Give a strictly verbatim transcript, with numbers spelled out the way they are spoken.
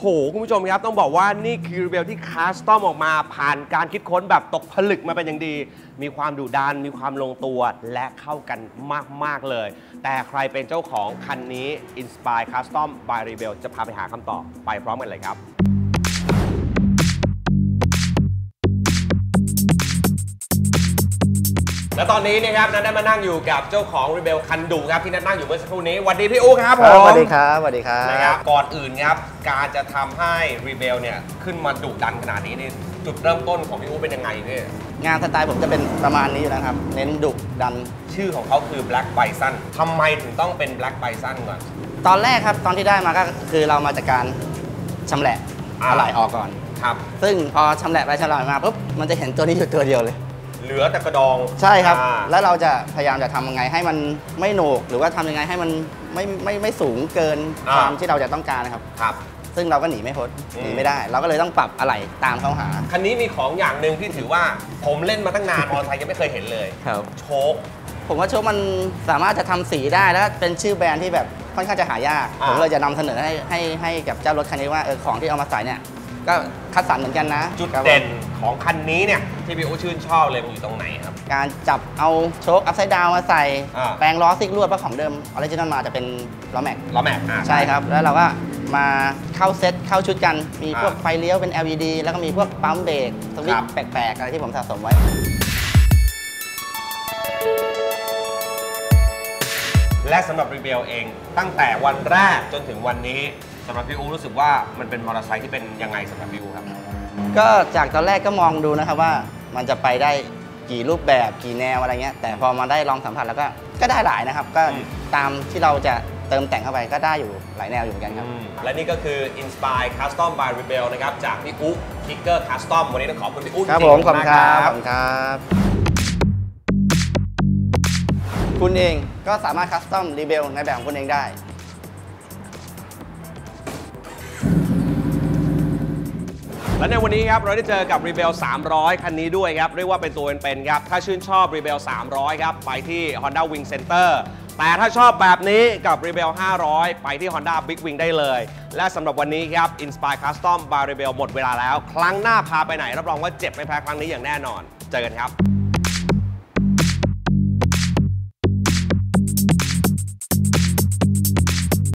คุณผู้ชมครับต้องบอกว่านี่คือรีเบลที่คัสตอมออกมาผ่านการคิดค้นแบบตกผลึกมาเป็นอย่างดีมีความดุดันมีความลงตัวและเข้ากันมากๆเลยแต่ใครเป็นเจ้าของคันนี้ Inspire Custom by Rebel จะพาไปหาคำตอบไปพร้อมกันเลยครับและตอนนี้นะครับนัทได้มานั่งอยู่กับเจ้าของ Rebel คันดุครับที่นัทนั่งอยู่เมื่อสักครู่นี้สวัสดีพี่อุ๊ครับผมสวัสดีครับสวัสดีครับนะครับก่อนอื่นครับการจะทำให้ Rebel เนี่ยขึ้นมาดุดันขนาดนี้นี่จุดเริ่มต้นของพี่อุ๊เป็นยังไงพี่งานสไตล์ผมจะเป็นประมาณนี้อยู่แล้วครับเน้นดุดันชื่อของเขาคือ Black Bison ทำไมถึงต้องเป็น Black Bison ก่อนตอนแรกครับตอนที่ได้มาก็คือเรามาจากการชำแหละอะไหล่ออกก่อนครับซึ่งพอชำแหละไปชำแหละมาปุ๊บมันจะเห็นตัวนี้อยู่ตัวเดียวเลยเหลือแต่กระดองใช่ครับแล้วเราจะพยายามจะทำยังไงให้มันไม่โหนกหรือว่าทำยังไงให้มันไม่ไม่ไม่สูงเกินความที่เราจะต้องการนะครับครับซึ่งเราก็หนีไม่พ้นหนีไม่ได้เราก็เลยต้องปรับอะไหล่ตามเขาหาคันนี้มีของอย่างหนึ่งที่ถือว่าผมเล่นมาตั้งนานมอเตอร์ไซค์ยังไม่เคยเห็นเลยครับโชคผมว่าโชคมันสามารถจะทำสีได้แล้วเป็นชื่อแบรนด์ที่แบบค่อนข้างจะหายากผมเลยจะนำเสนอให้ให้ให้กับเจ้ารถคันนี้ว่าเออของที่เอามาใส่เนี่ยก็คัดสรรเหมือนกันนะจุดเด่นของคันนี้เนี่ยที่พี่อุ๊ชื่นชอบเลยมันอยู่ตรงไหนครับการจับเอาโชคอัพไซด์ดาวมาใส่แปลงล้อซิกลวดเพราะของเดิมออริจินอลมาจะเป็นล้อแม็กล้อแม็กใช่ครับแล้วเราก็มาเข้าเซ็ตเข้าชุดกันมีพวกไฟเลี้ยวเป็น แอล อี ดี แล้วก็มีพวกปั๊มเบรกสวิตช์แปลกๆอะไรที่ผมสะสมไว้และสำหรับ Rebel เองตั้งแต่วันแรกจนถึงวันนี้สำหรับพี่อู๋รู้สึกว่ามันเป็นมอเตอร์ไซค์ที่เป็นยังไงสำหรับพี่อู๋ครับก็จากตอนแรกก็มองดูนะครับว่ามันจะไปได้กี่รูปแบบกี่แนวอะไรเงี้ยแต่พอมาได้ลองสัมผัสแล้วก็ก็ได้หลายนะครับก็ตามที่เราจะเติมแต่งเข้าไปก็ได้อยู่หลายแนวอยู่เหมือนกันครับและนี่ก็คือ Inspire Custom by Rebel นะครับจากพี่อุ๊ Kicker Custom วันนี้ต้องขอบคุณพี่อุ๊จริงๆครับผมขอบคุณครับขอบคุณครับคุณเองก็สามารถคัสตอมรีเบลในแบบของคุณเองได้และในวันนี้ครับเราได้เจอกับ Rebel สามร้อยคันนี้ด้วยครับเรียกว่าเป็นตัวเป็นๆครับถ้าชื่นชอบ Rebel สามร้อยครับไปที่ Honda Wing Center แต่ถ้าชอบแบบนี้กับ Rebel ห้าร้อยไปที่ Honda Big Wing ได้เลยและสำหรับวันนี้ครับ Inspire Custom by Rebel หมดเวลาแล้วครั้งหน้าพาไปไหนรับรองว่าเจ็บไม่แพ้ครั้งนี้อย่างแน่นอนเจอกันครับ